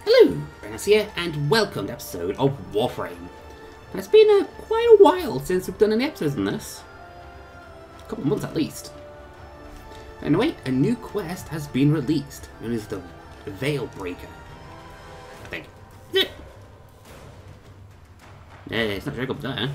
Hello, Ranos here, and welcome to episode of Warframe. And it's been quite a while since we've done any episodes on this. A couple of months at least. Anyway, a new quest has been released, known as the Veilbreaker. I think. Is it? Yeah, it's not showing up there.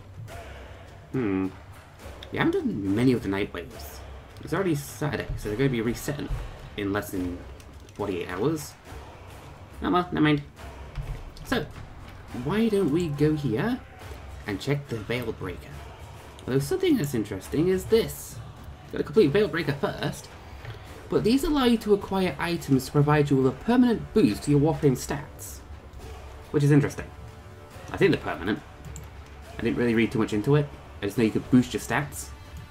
We haven't done many of the night waves. It's already Saturday, so they're going to be resetting in less than 48 hours. Oh well, never mind. So, why don't we go here and check the Veilbreaker? Although something that's interesting is this. Got to complete Veilbreaker first, but these allow you to acquire items to provide you with a permanent boost to your Warframe stats. Which is interesting. I think they're permanent. I didn't really read too much into it. I just know you could boost your stats.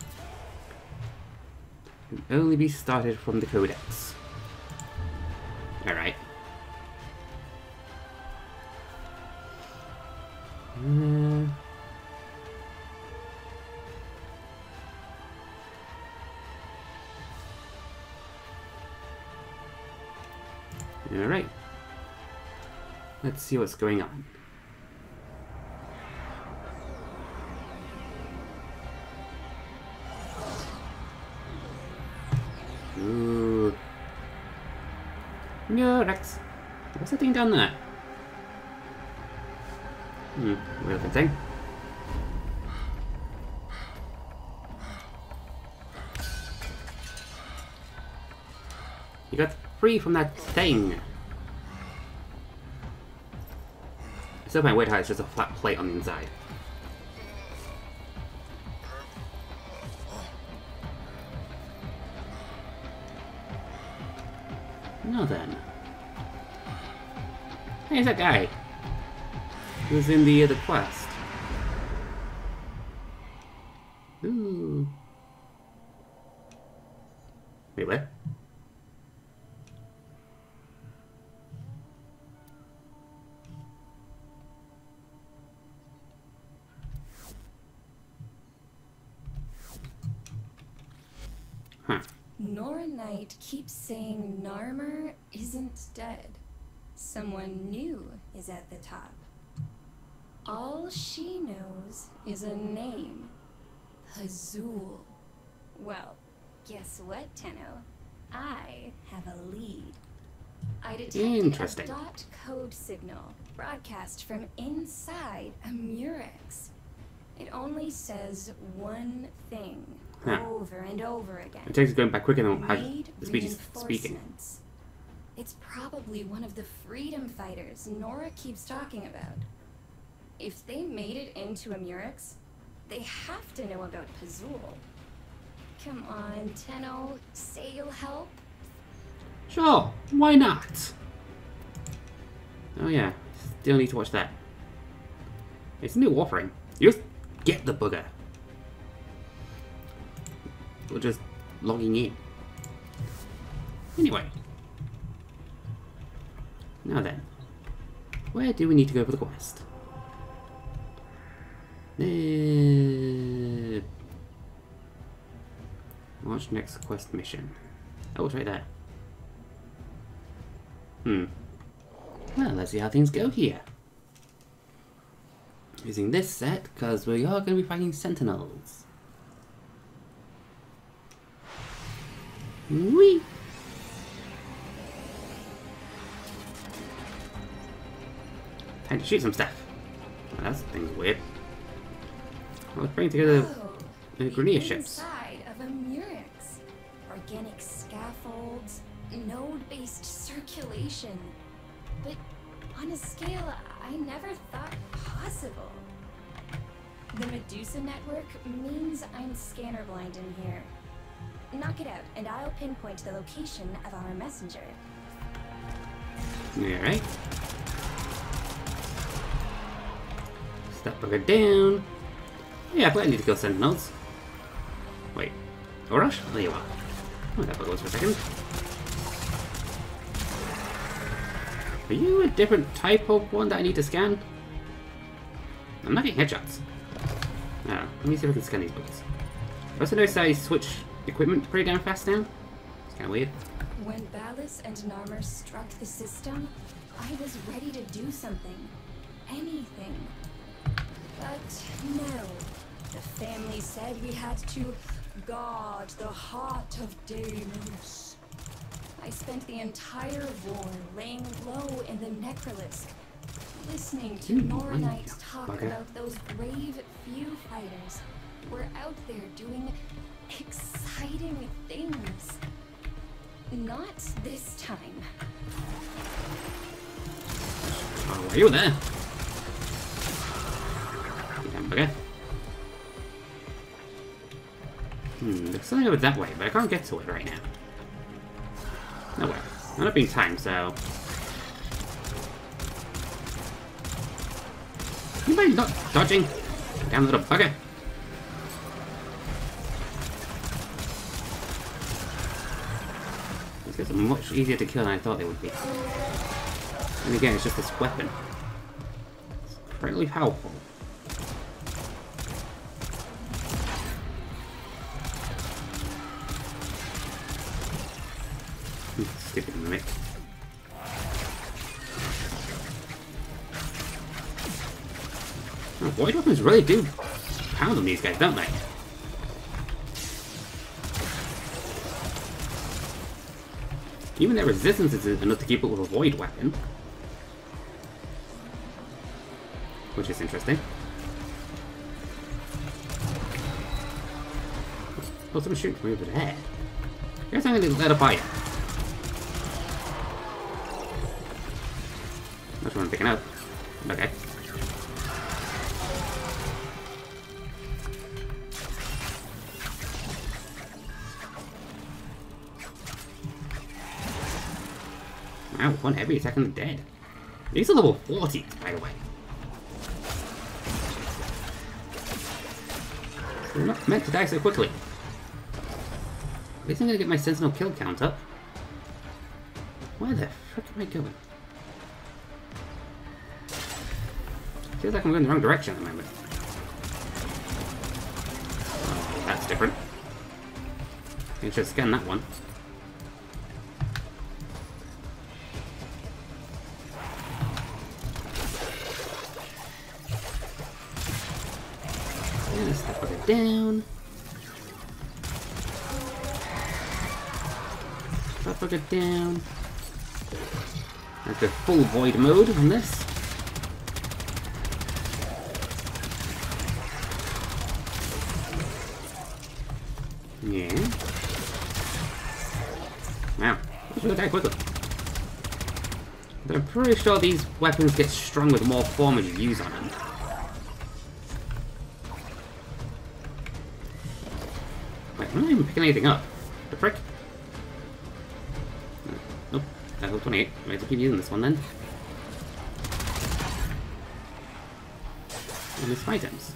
Can only be started from the Codex. Alright. Alright. Let's see what's going on. Ooh. No, Rex. What's that thing down there? Real good thing. You got free from that thing. It's still quite weird how it's just a flat plate on the inside. Now then. Hey, it's that guy who's in the quest. Ooh. Wait, what? Huh. Nora Knight keeps saying Narmer isn't dead. Someone new is at the top. All she knows is a name. Hazul. Well, guess what, Tenno? I have a lead. I detected a dot code signal broadcast from inside a Murex. It only says one thing over and over again. It takes going back quicker than how the speech is speaking. It's probably one of the freedom fighters Nora keeps talking about. If they made it into a Murex, they have to know about Pazul. Come on, Tenno, say you'll help? Sure, why not? Oh yeah, still need to watch that. It's a new Warframe. You just get the bugger. Or just logging in. Anyway. Now then. Where do we need to go for the quest? Launch next quest mission. Oh, it's right there. Well, let's see how things go here. Using this set, because we are going to be fighting Sentinels. Whee! Time to shoot some stuff. Oh, that thing's weird. I was putting together grenadier ships. Inside of a Murex. Organic scaffolds, node-based circulation. But on a scale I never thought possible. The Medusa network means I'm scanner blind in here. Knock it out, and I'll pinpoint the location of our messenger. Alright. Step bugger down. Yeah, I need to kill Sentinels. Wait. Orosh? There you are. Oh, that bugger was for a second. Are you a different type of one that I need to scan? I'm not getting headshots. Let me see if I can scan these buggers. I also noticed I switch equipment pretty damn fast now. It's kind of weird. When Ballas and Narmer struck the system, I was ready to do something. Anything. But no. The family said we had to guard the heart of Deimos. I spent the entire war laying low in the Necrolysk, listening to Noranites talk about those brave few fighters who were out there doing exciting things. Not this time. Oh, are you there? Okay. There's something over that way, but I can't get to it right now. No way. I'm not being timed, so... Anybody not dodging? Damn little bugger. These guys are much easier to kill than I thought they would be. And again, it's just this weapon. It's incredibly powerful. Stupid mimic. Oh, void weapons really do pound on these guys, don't they? Even their resistance isn't enough to keep up with a void weapon. Which is interesting. Oh, someone's shooting from over there. I guess I'm gonna let it by you. That's what I'm picking up. Okay. Wow, one heavy attack and dead. These are level 40s, by the way. So they're not meant to die so quickly. At least I'm gonna get my sentinel kill count up. Where the frick am I going? Feels like I'm going the wrong direction at the moment. Oh, that's different. I should scan that one. Let's put it down. Put it down. Let's go full void mode on this. Yeah. Wow. This will die quickly. But I'm pretty sure these weapons get strong with more form as you use on them. Wait, I'm not even picking anything up. The frick? Nope. Level 28. I have to keep using this one then. And it's items.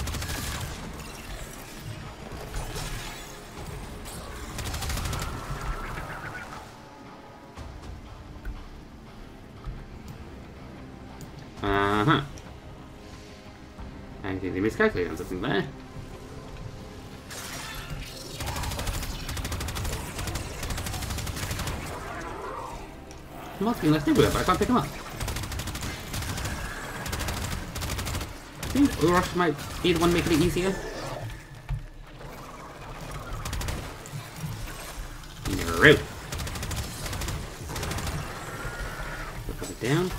Uh-huh. I think they miscalculated on something there. There must be left everywhere, but I can't pick them up. I think Urush might be the one making it easier. No. Put it down.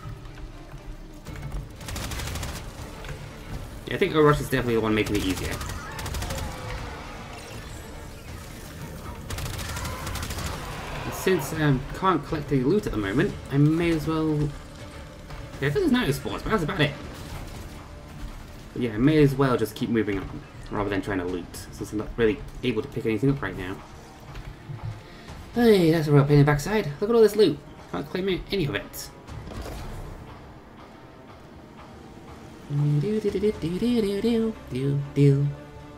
Yeah, I think Urush is definitely the one making it easier. Since I can't collect any loot at the moment, I may as well... Yeah, I think there's no spawns, but that's about it. But yeah, I may as well just keep moving on, rather than trying to loot, since I'm not really able to pick anything up right now. Hey, that's a real pain in the backside. Look at all this loot. Can't claim any of it. Do do do do do do do do do.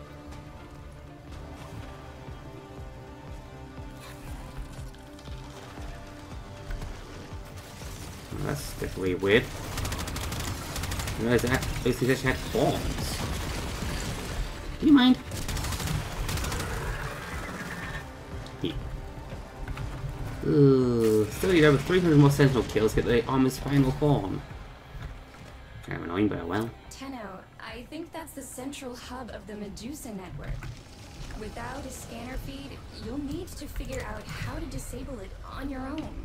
That's definitely weird. I realize that those things actually had forms. Do you mind? Yeah. Still need over 300 more Sentinel kills to get the armor's final form. Kind of annoying, but well. Tenno, I think that's the central hub of the Medusa network. Without a scanner feed, you'll need to figure out how to disable it on your own.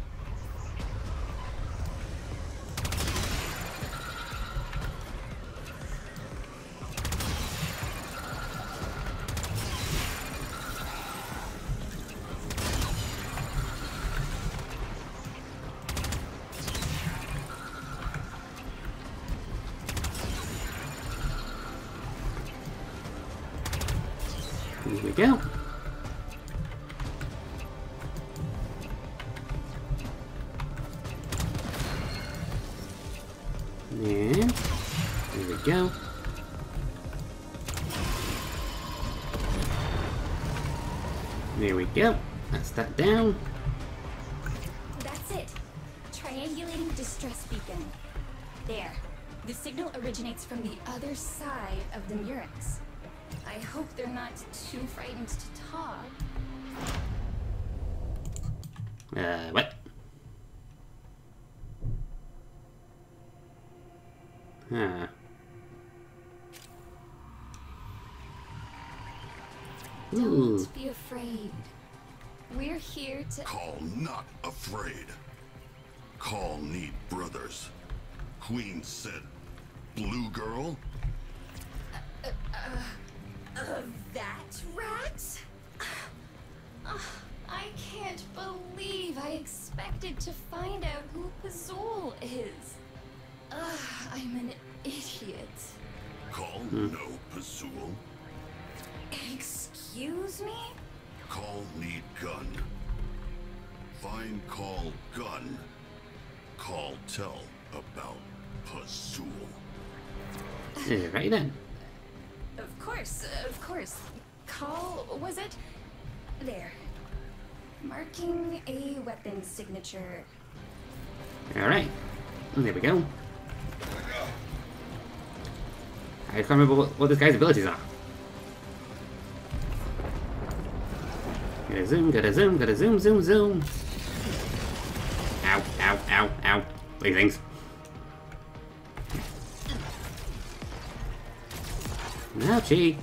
Here we go. And there we go. There we go. That's that down. That's it. Triangulating distress beacon. There. The signal originates from the other side of the Murex. I hope they're not too frightened to talk. What? Huh. Ooh. Don't be afraid. We're here to... Call not afraid. Call need brothers. Queen said, blue girl? That rat? I can't believe I expected to find out who Pazul is. I'm an idiot. Call no Pazul. Excuse me? Call need gun. Find call gun. Call tell about Pazul. Right then. Of course, of course. Call, was it? There. Marking a weapon signature. Alright. There we go. I can't remember what this guy's abilities are. Gotta zoom, gotta zoom, gotta zoom, zoom, zoom. Ow, ow, ow, ow. These things. Ouchie.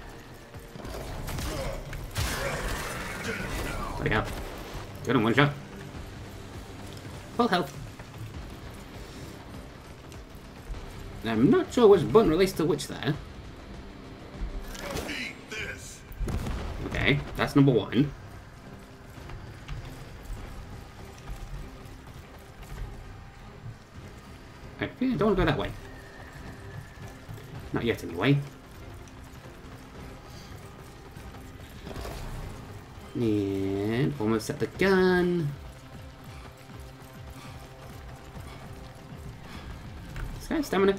There we go. Good in one shot. Full health. I'm not sure which button relates to which there. Eat this. Okay, that's number one. I don't want to go that way. Not yet, anyway. And almost set the gun. This guy's stamina.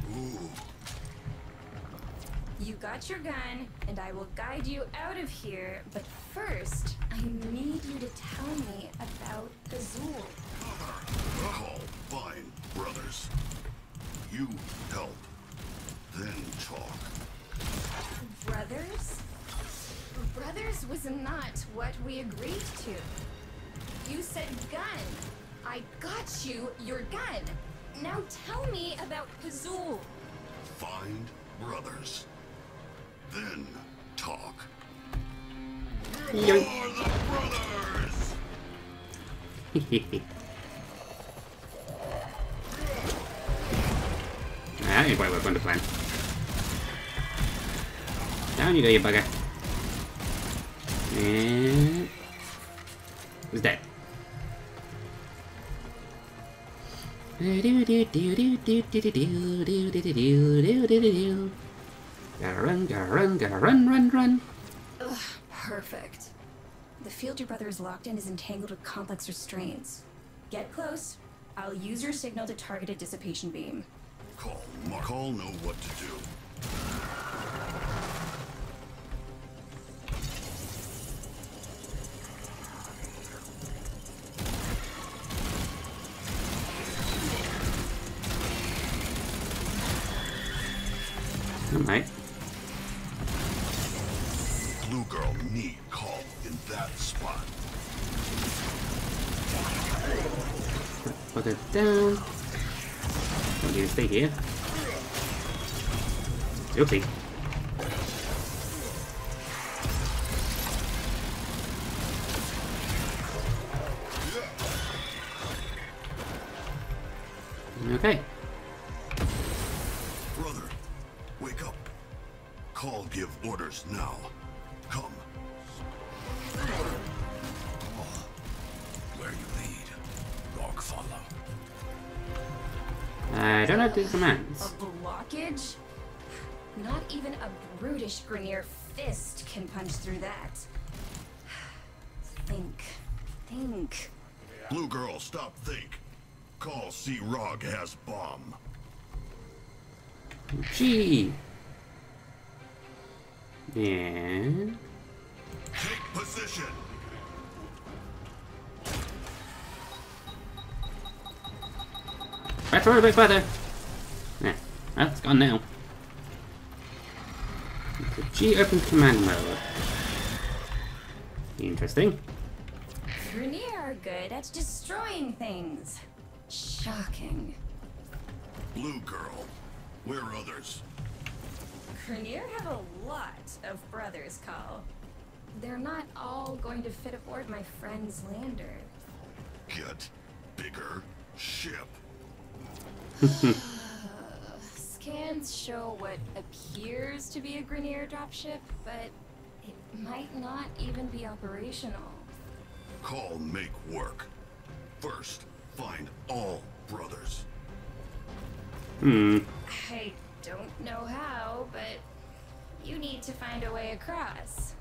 You got your gun, and I will guide you out of here, but first, I need you to tell me about Azul. Call fine brothers. You help. Then talk. Brothers? Brothers was not what we agreed to. You said gun. I got you your gun. Now tell me about Pazul. Find brothers. Then talk. You Yoink. are the brothers! That ain't quite what we're going to plan. Down you go, you bugger. And... He's dead. Gotta run, gotta run, gotta run, run, run. Ugh, perfect. The field your brother is locked in is entangled with complex restraints. Get close. I'll use your signal to target a dissipation beam. Call know what to do. Alright. Blue girl need call in that spot. bugger down. Don't need to stay here. Oopsie. Okay. Brother, wake up. Call give orders now. Come. Where you lead, dog follow. I don't have these commands. A blockage? Not even a brutish Grenier fist can punch through that. Think. Blue girl, stop think. Call see Rog has bomb. Gee. And Take position. let's roll a bit further. Yeah, that's gone now. So G opens command mode. Interesting. Grenier are good at destroying things. Shocking. Blue girl, where are others? Grenier have a lot of brothers, Call. They're not all going to fit aboard my friend's lander. Get bigger ship. Scans show what appears to be a Grenier dropship, but it might not even be operational. Call make work. First, find all brothers. I don't know how, but you need to find a way across.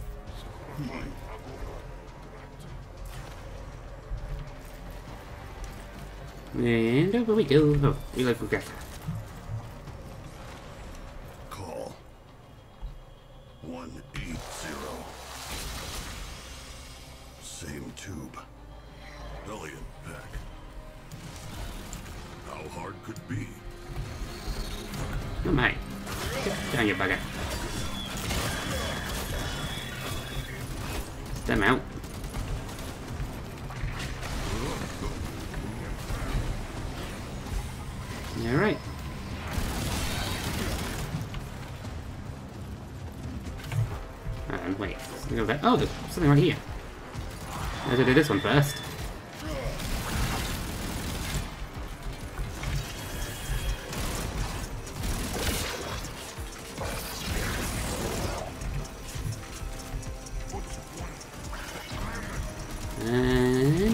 And over we go. Oh, reload progressor. Call 180. Same tube. Alien pack. How hard could be? Oh my. Get down, you bugger. Stem out. Alright. Wait. Oh, there's something right here. I have to do this one first. And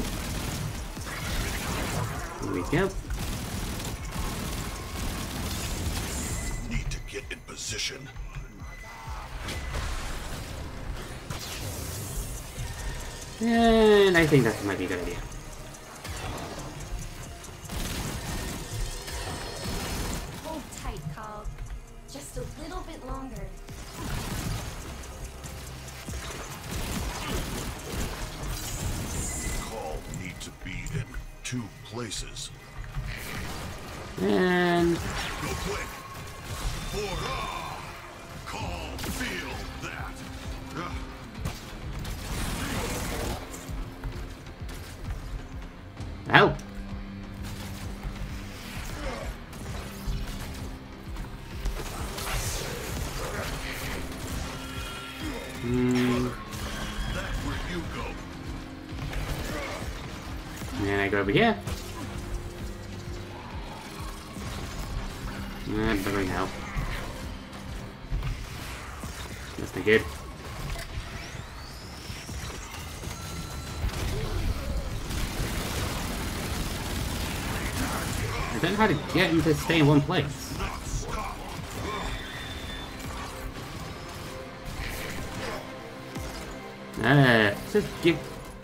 here we go. Need to get in position. And I think that might be a good idea. Hold tight, Call. Just a little bit longer. Call need to be in 2 places. And Go quick. For Call feel that. ow. That's where you go. And I go over here. That doesn't help. That's not good. I don't know how to get him to stay in one place. Just give.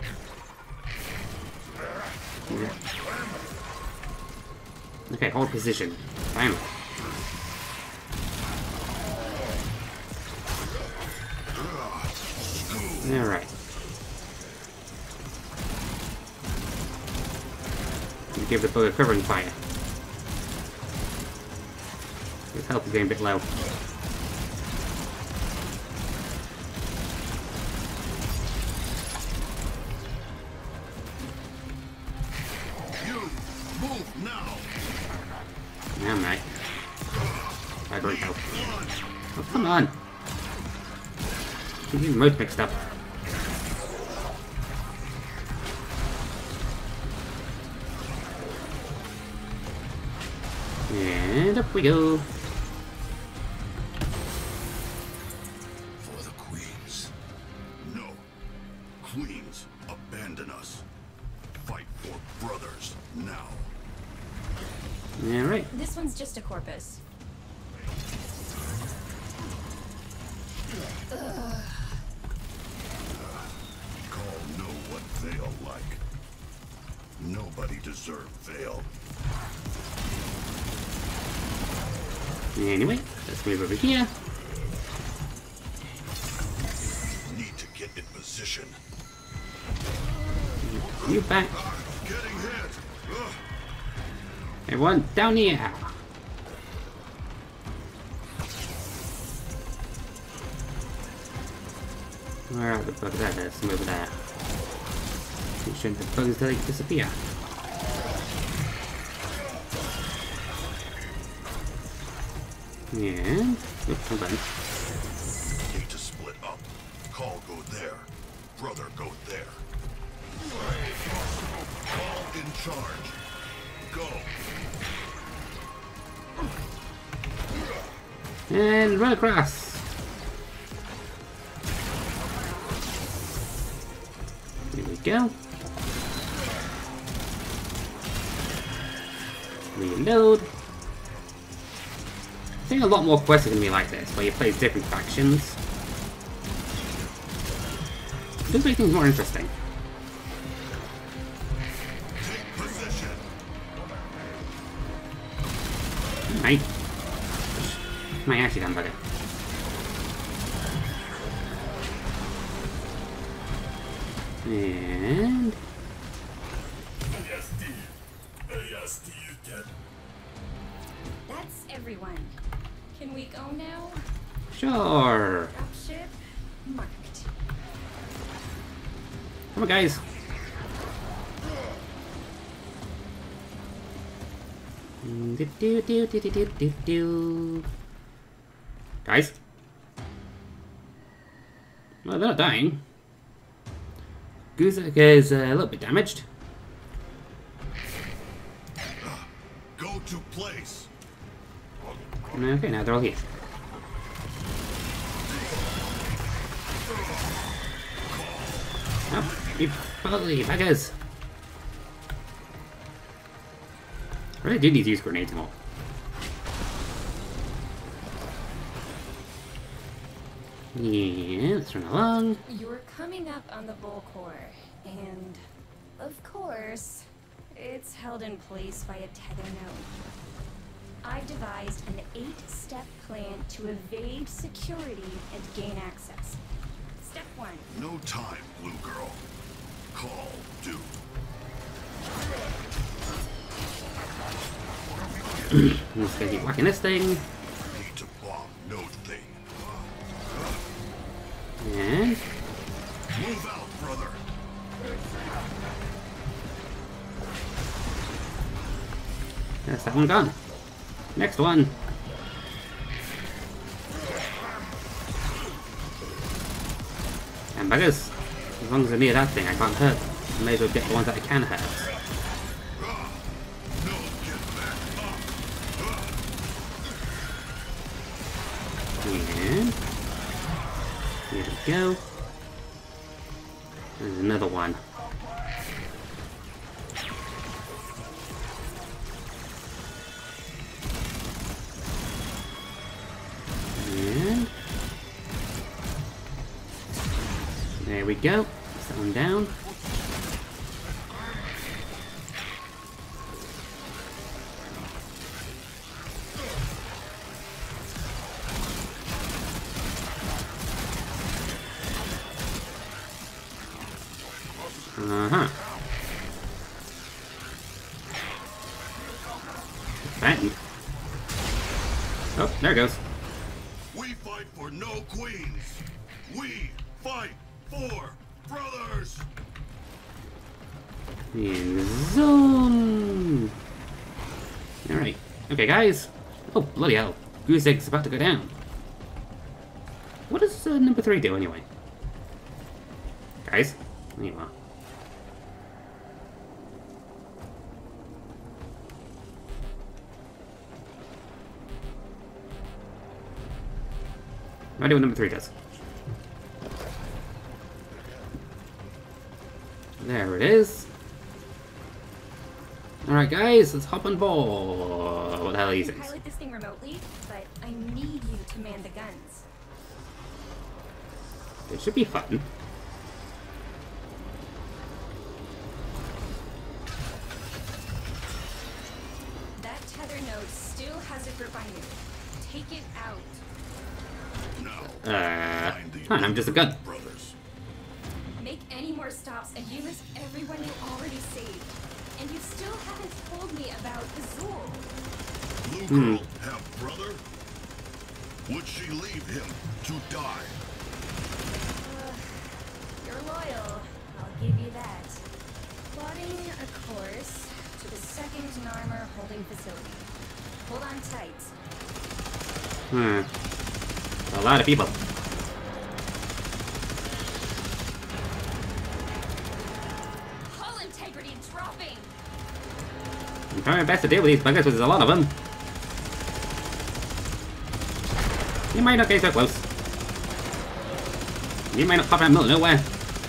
Okay, hold position. Finally. Alright. Give the bullet covering fire. His health is getting a bit low. You I'm right. I don't help. Oh, come on! Keep your modes mixed up. And up we go. For the queens. No. Queens, abandon us. Fight for brothers now. Alright. This one's just a corpus. Call know what Veil like. Nobody deserved Veil. Anyway, let's move over here. Need to get in position. You back. Getting hit. Everyone, down here. Where are the bugs? There's some over there. Make sure the bugs don't disappear. And oops, hold on. Need to split up. Call go there. Brother go there. Call in charge. Go. And run across. Here we go. Reload. I think a lot more quests are going to be like this, where you play different factions. It does make things more interesting. Take position. Right. My actually done, buddy. And That's everyone. Can we go now? sure. Dropship marked. Come on, guys. Guys? Well, they're not dying. Guzak is a little bit damaged. Go to place. Okay, now they're all here. Oh, you bloody buggers. I really do need to use grenades more. Yeah, let's run along. You're coming up on the Bull Core, and of course, it's held in place by a tether node. I've devised an 8-step plan to evade security and gain access. Step 1. No time, Blue Girl. Call do. I'm just gonna keep whacking this thing. Need to bomb node thing. And Move out, brother. that's that one gone. Next one. And buggers. As long as I near that thing, I can't hurt. I may as well get the ones that I can hurt. No, get back up. And here we go. There's another one. And there we go. Set one down. Uh-huh. Bang. Oh, there it goes. We fight for no queens. We fight for brothers. And zoom. Alright. Okay, guys. Oh, bloody hell. Goose Egg's about to go down. What does number 3 do, anyway? Guys? There you are. No idea what number 3 does. There it is. Alright guys, let's hop on board. What the hell are these things? Pilot this thing remotely, but I need you to man the guns. It should be fun. That tether node still has a grip on you. Take it out. Fine, I'm just a gun. Brothers. Make any more stops and you risk everyone you already saved. And you still haven't told me about Azul. Blue girl have brother? Would she leave him to die? You're loyal. I'll give you that. Plotting a course to the second Narmer holding facility. Hold on tight. A lot of people. Hull integrity dropping. I'm trying my best to deal with these buggers, but there's a lot of them. You might not get so close. You might not pop out in the middle of nowhere.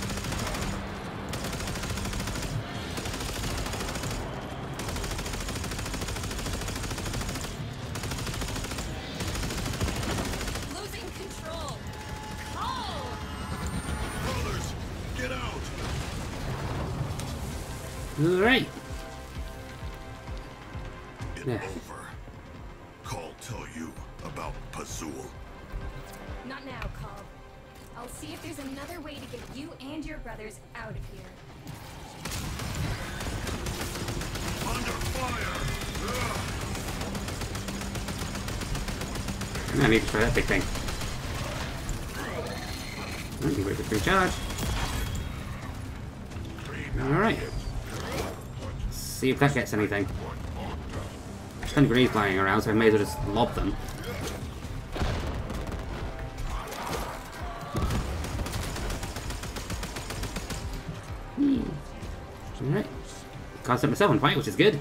Losing control. Call. Brothers, get out! Alright. It's Yeah. over. Call tell you about Pazul. Not now, Call. I'll see if there's another way to get you and your brothers out of here. Under fire! I need to try that big thing. Let me wait for recharge. Alright. See if that gets anything. There's 10 grenades flying around, so I may as well just lob them. Alright. Can't set myself on fire, which is good.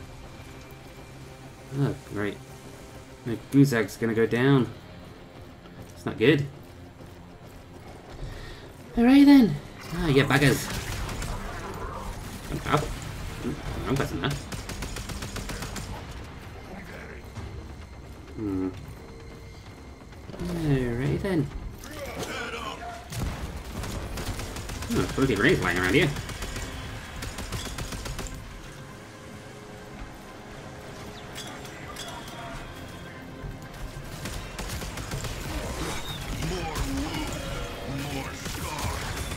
Oh, great. The goose egg's gonna go down. It's not good. Alright then. Ah, yeah, buggers. I'm powerful. I'm pressing that. Alright then. Oh, plenty of grenades flying around here. More wound, more scar.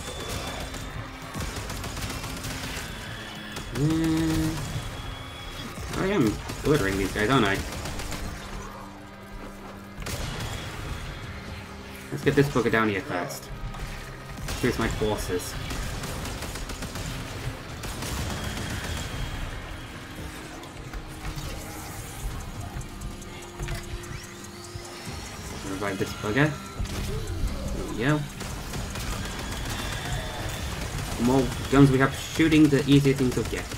I am ordering these guys, aren't I? Let's get this bugger down here first. Here's my forces. Revive this bugger. There we go. The more guns we have shooting, the easier things will get.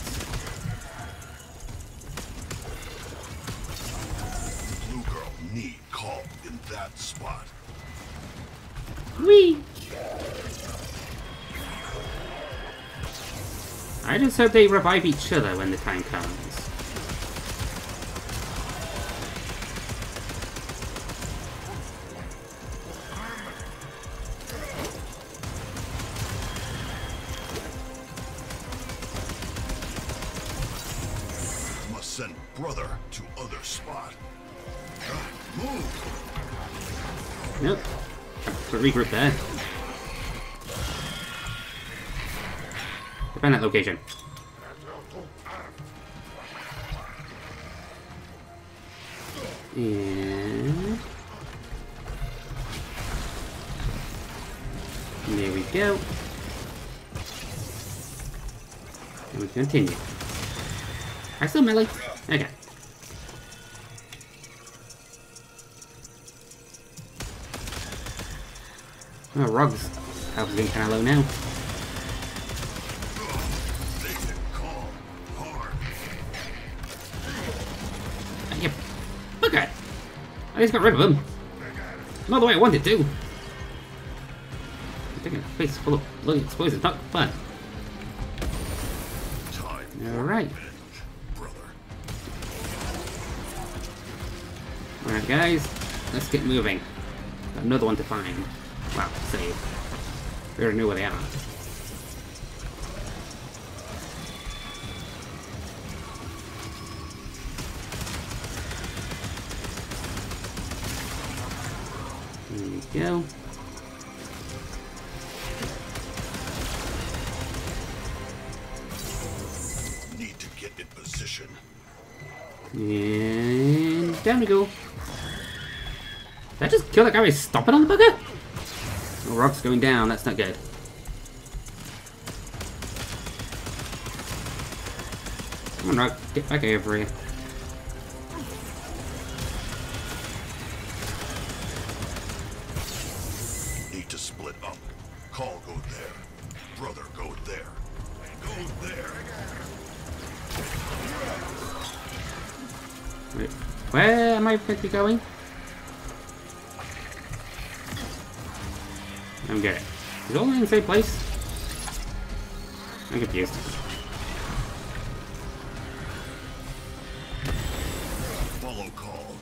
Blue girl need call in that spot. Whee! I just hope they revive each other when the time comes. Must send brother to other spot. Move! Nope. Put regroup there. Defend that location. And there we go. And we continue. I still melee? Okay. Oh, Rog's health is getting kind of low now. They hit Call hard. Yep. Okay. I just got rid of him. Not the way I wanted to. Taking a face full of bloody explosives, not fun. Alright. Alright guys, let's get moving. Got another one to find. Wow, save. We already knew where they are. There we go. Need to get in position. And down we go. Did I just kill that guy by stomping on the bugger? Oh, Rog's going down, that's not good. Come on, Rog, get back over here. Need to split up. Call go there. Brother go there. Go there. Wait, where am I supposed to be going? I don't get it. Is it all in the same place? I'm confused. Follow Call.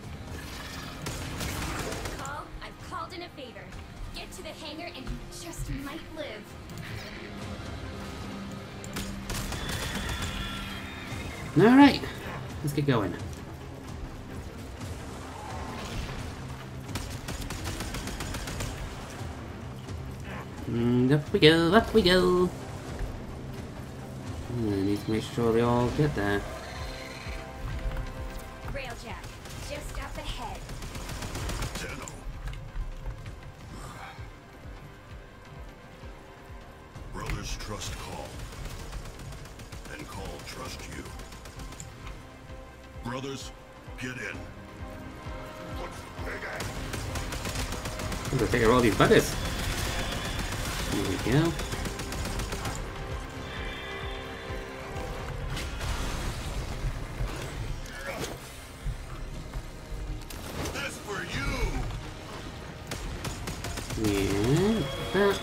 Call, I've called in a favor. Get to the hangar and you just might live. Alright, let's get going. Up we go, up we go. I need to make sure they all get there. Railjack, just up ahead. Tenno. Brothers trust Call. And Call trust you. Brothers, get in. I'm gonna take out all these buggers. Here we go. This for you. And that.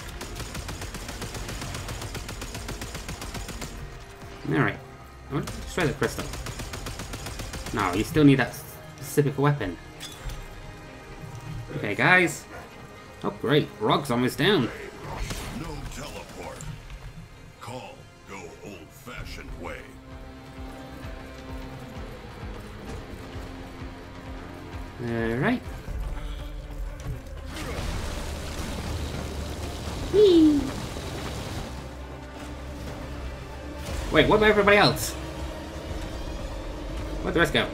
Alright. Let's try the crystal. No, you still need that specific weapon. Okay, guys. Oh, great. Rog's almost down. No teleport. Call go old-fashioned way. Alright. Whee! Wait, what about everybody else? Where'd the rest go?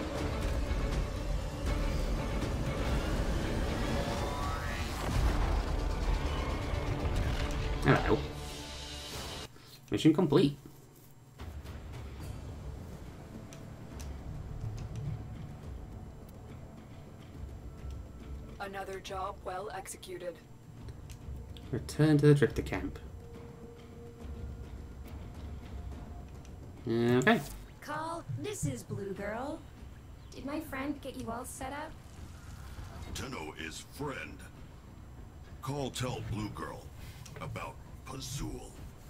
Hello. Mission complete. Another job well executed. Return to the drifter camp. Okay. Call, this is Blue Girl. Did my friend get you all set up? Tenno is friend. Call tell Blue Girl about Pazul.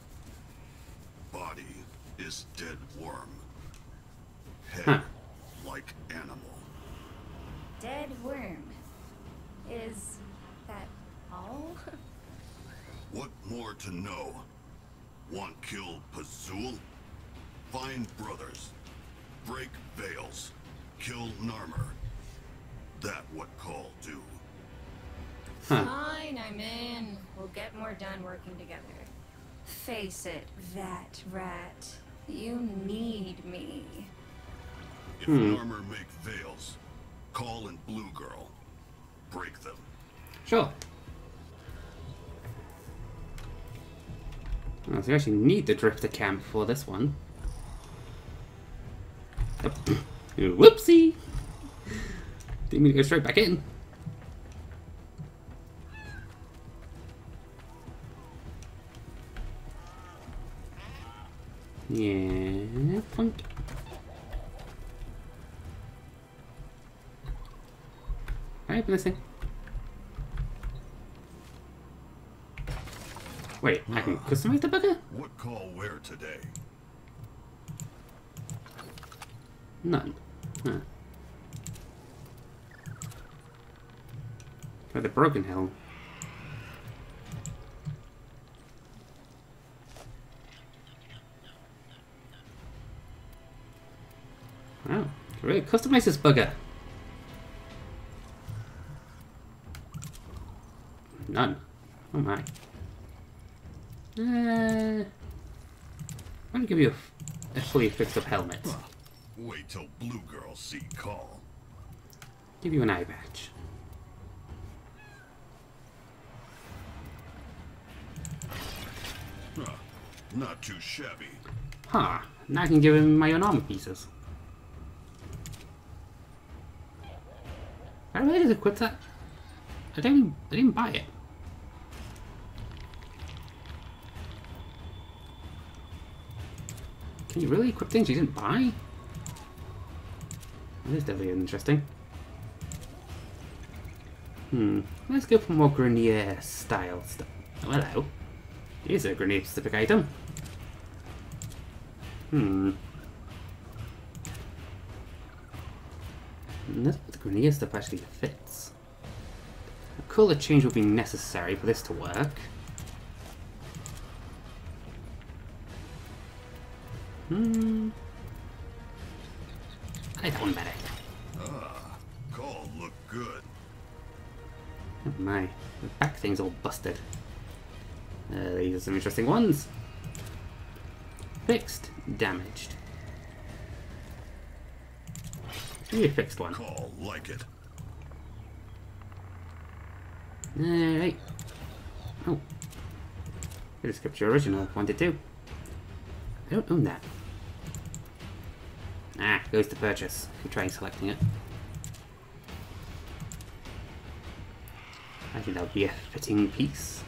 Body is dead worm. Head like animal. Dead worm. Is that all? What more to know? Want kill Pazul? Find brothers. Break veils. Kill Narmer. That what Call do. Fine, I'm in. We'll get more done working together. Face it, that rat. You need me. If Narmer make veils, Call and Blue Girl. Break them. Sure. Oh, so you actually need the drifter camp for this one. Whoopsie! Didn't mean to go straight back in. Yeah, punk. Can I open this thing? Wait, I can customize the bugger? What call where today? None. Huh. By the Broken Hill. Wow, really customize this bugger. None. Oh my. I'm gonna give you a fully fixed up helmet. Wait till Blue Girl see call. Give you an eye patch. Huh, not too shabby. Huh. Now I can give him my own armor pieces. I really just equip that? I didn't buy it. Can you really equip things you didn't buy? That is definitely interesting. Let's go for more Grenier style stuff. Oh, hello. Here's a Grenier specific item. That's what the Grenier stuff actually fits. A colour change will be necessary for this to work. I like that one better. Ah, call look good. Oh my, the back thing's all busted. These are some interesting ones. Fixed, damaged. Maybe a fixed one. Call like it. Alright. Oh. Could have skipped your original if I wanted to. I don't own that. Ah, goes to purchase. Could try selecting it. I think that would be a fitting piece.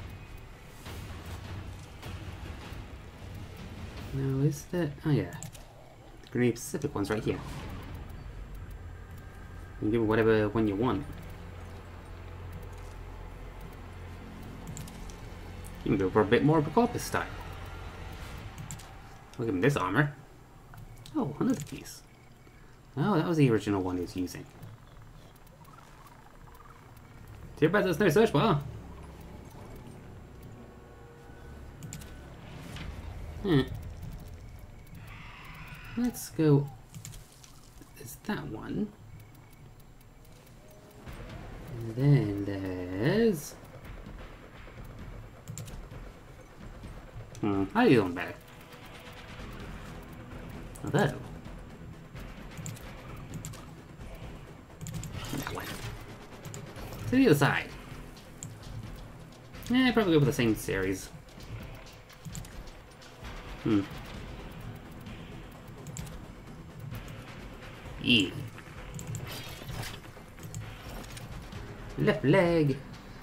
Now, is there... Oh, yeah. The Grenade specific one's right here. You can give it whatever one you want. You can go for a bit more of a corpus style. I'll give him this armor. Oh, another piece. Oh, that was the original one he was using. Too bad there's no search bar. Let's go. There's that one. And then there's... I do one better. Although... that one. To the other side. Yeah, probably go for the same series. Yeah. Left leg.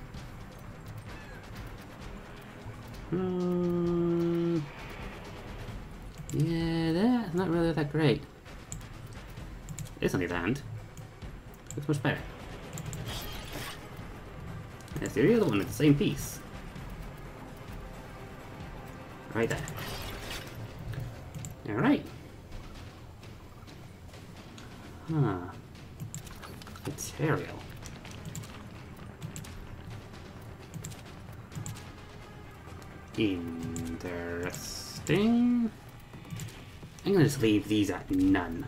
Yeah, that's not really that great. It's on the other hand. Looks much better. There's the other one with the same piece. Right there. Alright. Huh. Material. Interesting. I'm gonna just leave these at none.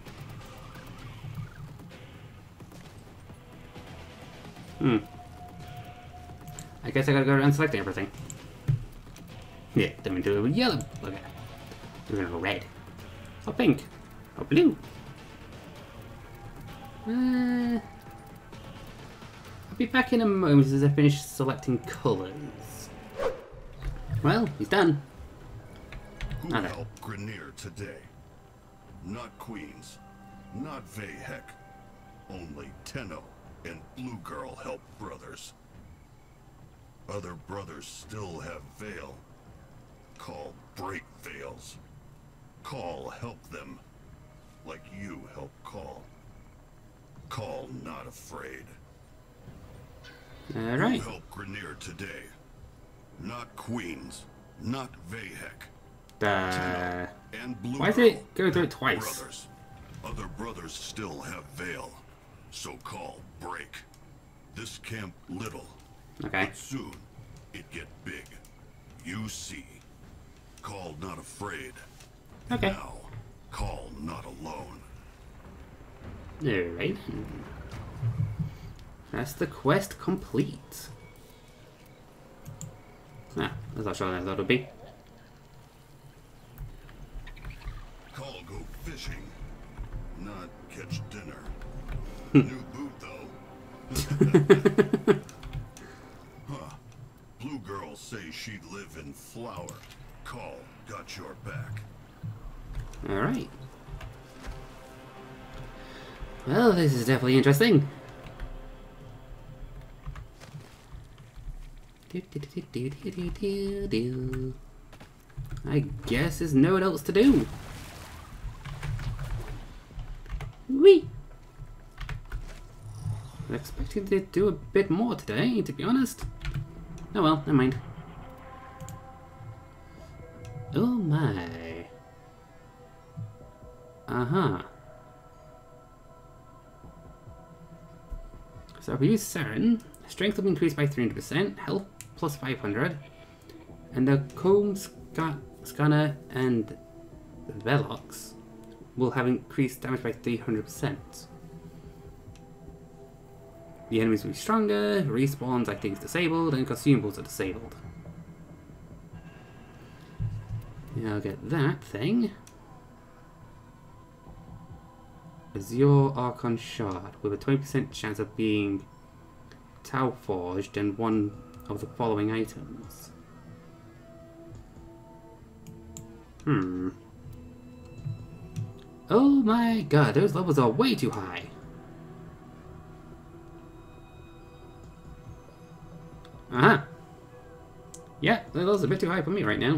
I guess I gotta go around selecting everything. Yeah, then we do a yellow. Look at it. We're gonna go red. Or pink. Or blue. I'll be back in a moment as I finish selecting colours. Well, he's done. Who helped Grenier today? Not Queens. Not Veilbreaker. Only Tenno and Blue Girl help brothers. Other brothers still have Veil. Call break Veils. Call help them. Like you help Call. Call not afraid. Alright. You help Grineer today. Not Queens. Not Vahek. And Blue Why did Girl it go through it and twice? Brothers. Other brothers still have Veil. So Call break. This camp little. Okay. But soon, it get big. You see. Call not afraid. Okay. Now, Call not alone. Alright. That's the quest complete. Ah, that's not sure I thought it would be. Call go fishing. Not catch dinner. New boot though. Huh. Blue girl say she'd live in Flower. Call got your back. Alright. Well, this is definitely interesting. I guess there's no one else to do. Whee! I was expecting to do a bit more today, to be honest. Oh well, never mind. Oh my. Uh-huh. So if we use Saren, strength will be increased by 300%, health plus 500, and the comb scanner and the Velox will have increased damage by 300%. The enemies will be stronger, respawns acting is disabled, and consumables are disabled. Yeah, I'll get that thing. Azure Archon Shard with a 20% chance of being Tau Forged and one of the following items. Oh my god, those levels are way too high. Yeah, those are a bit too high for me right now.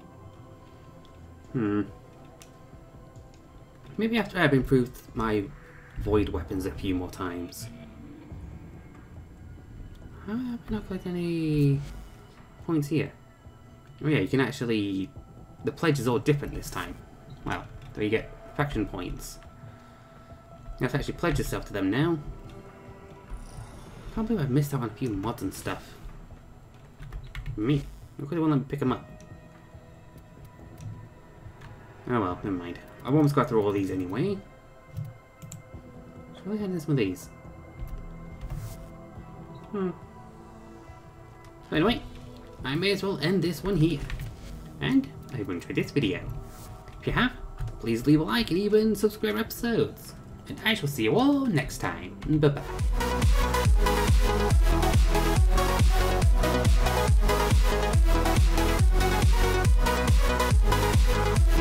Maybe after I've improved my void weapons a few more times. How have I not got any points here? Oh yeah, you can actually... The pledge is all different this time. Well, so you get faction points. You have to actually pledge yourself to them now. Can't believe I've missed out on a few mods and stuff. Me. Look at the one let me pick them up. Oh well, never mind. I've almost got through all these anyway. Should I have some of these? Anyway, I may as well end this one here. And I hope you enjoyed this video. If you have, please leave a like and even subscribe to episodes. And I shall see you all next time. Bye bye.